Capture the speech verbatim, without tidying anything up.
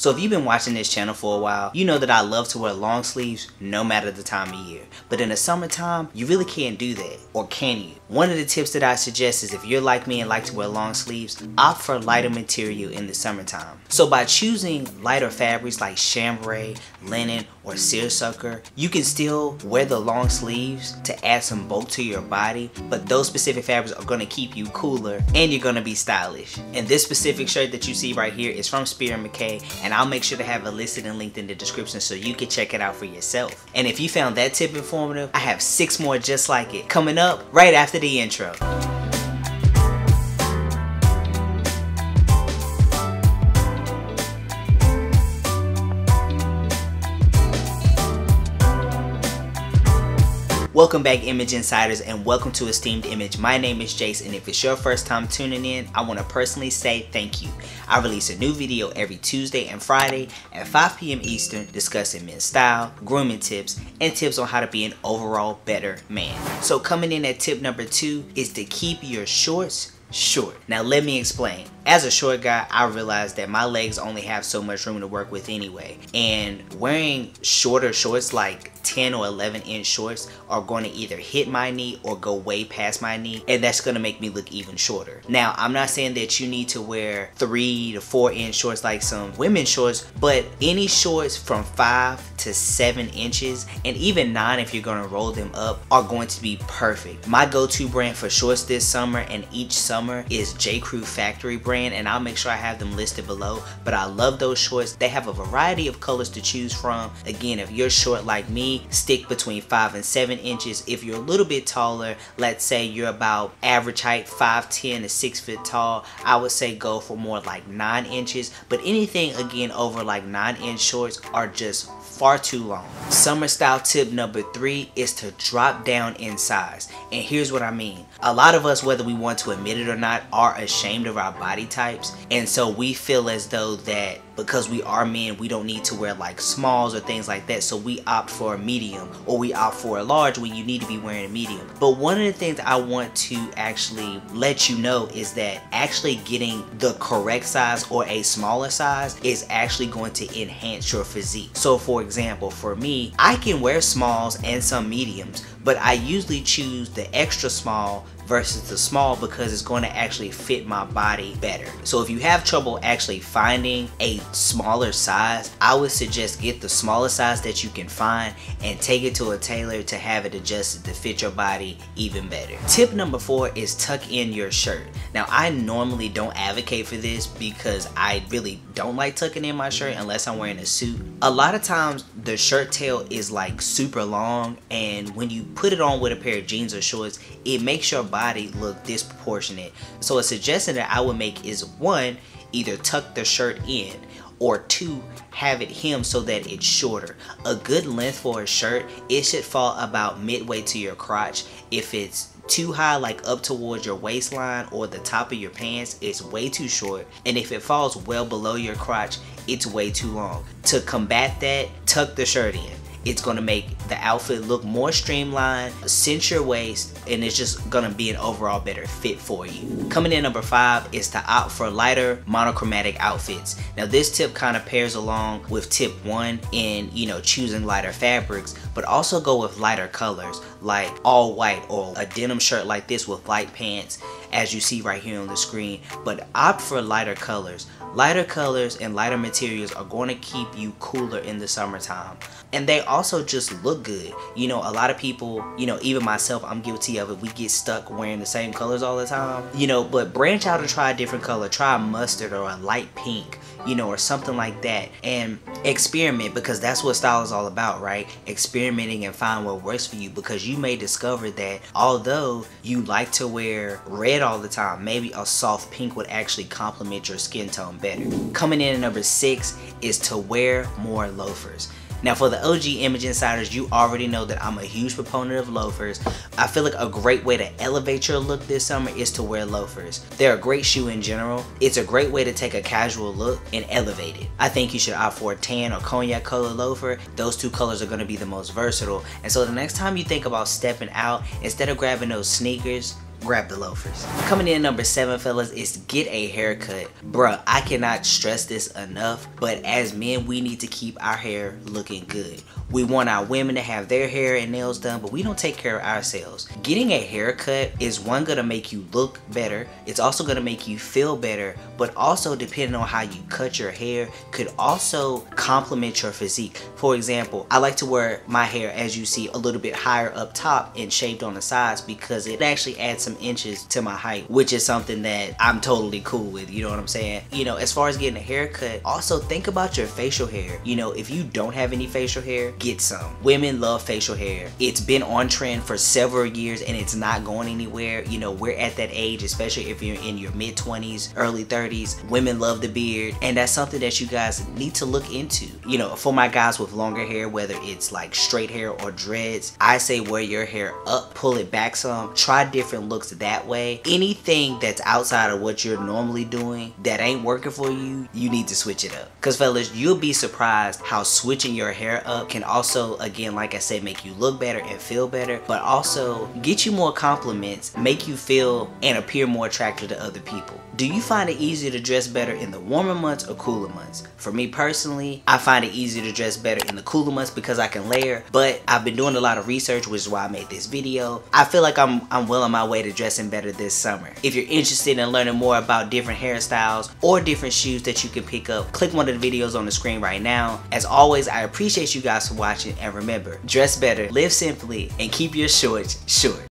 So if you've been watching this channel for a while, you know that I love to wear long sleeves no matter the time of year. But in the summertime, you really can't do that. Or can you? One of the tips that I suggest is if you're like me and like to wear long sleeves, opt for lighter material in the summertime. So by choosing lighter fabrics like chambray, linen, or seersucker, you can still wear the long sleeves to add some bulk to your body, but those specific fabrics are going to keep you cooler and you're going to be stylish. And this specific shirt that you see right here is from Spear McKay, and I'll make sure to have it listed and linked in the description so you can check it out for yourself. And if you found that tip informative, I have six more just like it coming up right after the intro. Welcome back, Image Insiders, and welcome to Esteemed Image. My name is Jace, and if it's your first time tuning in, I want to personally say thank you. I release a new video every Tuesday and Friday at five P M Eastern discussing men's style, grooming tips, and tips on how to be an overall better man. So coming in at tip number two is to keep your shorts short. Now let me explain. As a short guy, I realized that my legs only have so much room to work with anyway, and wearing shorter shorts like ten or eleven inch shorts are going to either hit my knee or go way past my knee, and that's going to make me look even shorter. Now I'm not saying that you need to wear three to four inch shorts like some women's shorts, but any shorts from five to seven inches and even nine if you're going to roll them up are going to be perfect. My go-to brand for shorts this summer and each summer is J. Crew Factory brand, and I'll make sure I have them listed below. But I love those shorts. They have a variety of colors to choose from. Again, if you're short like me, stick between five and seven inches. If you're a little bit taller, let's say you're about average height, five ten to six foot tall, I would say go for more like nine inches. But anything again over like nine inch shorts are just far too long. Summer style tip number three is to drop down in size. And here's what I mean. A lot of us, whether we want to admit it or not, are ashamed of our body types, and so we feel as though that because we are men, we don't need to wear like smalls or things like that, so we opt for a medium or we opt for a large when you need to be wearing a medium. But one of the things I want to actually let you know is that actually getting the correct size or a smaller size is actually going to enhance your physique. So for example, for me, I can wear smalls and some mediums, but I usually choose the extra small versus the small because it's going to actually fit my body better. So if you have trouble actually finding a smaller size, I would suggest get the smallest size that you can find and take it to a tailor to have it adjusted to fit your body even better. Tip number four is tuck in your shirt. Now I normally don't advocate for this because I really don't like tucking in my shirt unless I'm wearing a suit. A lot of times the shirt tail is like super long, and when you put it on with a pair of jeans or shorts, it makes your body look disproportionate. So a suggestion that I would make is one, either tuck the shirt in, or two, have it hemmed so that it's shorter. A good length for a shirt, it should fall about midway to your crotch. If it's too high, like up towards your waistline or the top of your pants, it's way too short. And if it falls well below your crotch, it's way too long. To combat that, tuck the shirt in. It's going to make the outfit look more streamlined, cinch your waist, and it's just going to be an overall better fit for you. Coming in number five is to opt for lighter monochromatic outfits. Now this tip kind of pairs along with tip one in, you know, choosing lighter fabrics, but also go with lighter colors like all white or a denim shirt like this with light pants as you see right here on the screen. But opt for lighter colors. Lighter colors and lighter materials are going to keep you cooler in the summertime. And they also just look good. You know, a lot of people, you know, even myself, I'm guilty of it. We get stuck wearing the same colors all the time. You know, but branch out and try a different color. Try a mustard or a light pink, you know, or something like that. And experiment, because that's what style is all about, right? Experimenting and find what works for you, because you may discover that although you like to wear red all the time, maybe a soft pink would actually complement your skin tone better. Coming in at number six is to wear more loafers. Now for the O G Image Insiders, you already know that I'm a huge proponent of loafers. I feel like a great way to elevate your look this summer is to wear loafers. They're a great shoe in general. It's a great way to take a casual look and elevate it. I think you should opt for a tan or cognac color loafer. Those two colors are going to be the most versatile. And so the next time you think about stepping out, instead of grabbing those sneakers, grab the loafers. Coming in number seven, fellas, is get a haircut. Bruh, I cannot stress this enough, but as men, we need to keep our hair looking good. We want our women to have their hair and nails done, but we don't take care of ourselves. Getting a haircut is, one, gonna make you look better. It's also gonna make you feel better, but also depending on how you cut your hair could also complement your physique. For example, I like to wear my hair, as you see, a little bit higher up top and shaved on the sides because it actually adds some inches to my height, which is something that I'm totally cool with, you know what I'm saying? You know, as far as getting a haircut, also think about your facial hair. You know, if you don't have any facial hair, get some. Women love facial hair. It's been on trend for several years and it's not going anywhere. You know, we're at that age, especially if you're in your mid twenties, early thirties. Women love the beard, and that's something that you guys need to look into. You know, for my guys with longer hair, whether it's like straight hair or dreads, I say wear your hair up, pull it back some, try different looks that way. Anything that's outside of what you're normally doing that ain't working for you, you need to switch it up. Because fellas, you'll be surprised how switching your hair up can also, again, like I said, make you look better and feel better, but also get you more compliments, make you feel and appear more attractive to other people. Do you find it easier to dress better in the warmer months or cooler months? For me personally, I find it easier to dress better in the cooler months because I can layer, but I've been doing a lot of research, which is why I made this video. I feel like I'm, I'm well on my way to dressing better this summer. If you're interested in learning more about different hairstyles or different shoes that you can pick up, click one of the videos on the screen right now. As always, I appreciate you guys for watching, and remember, dress better, live simply, and keep your shorts short.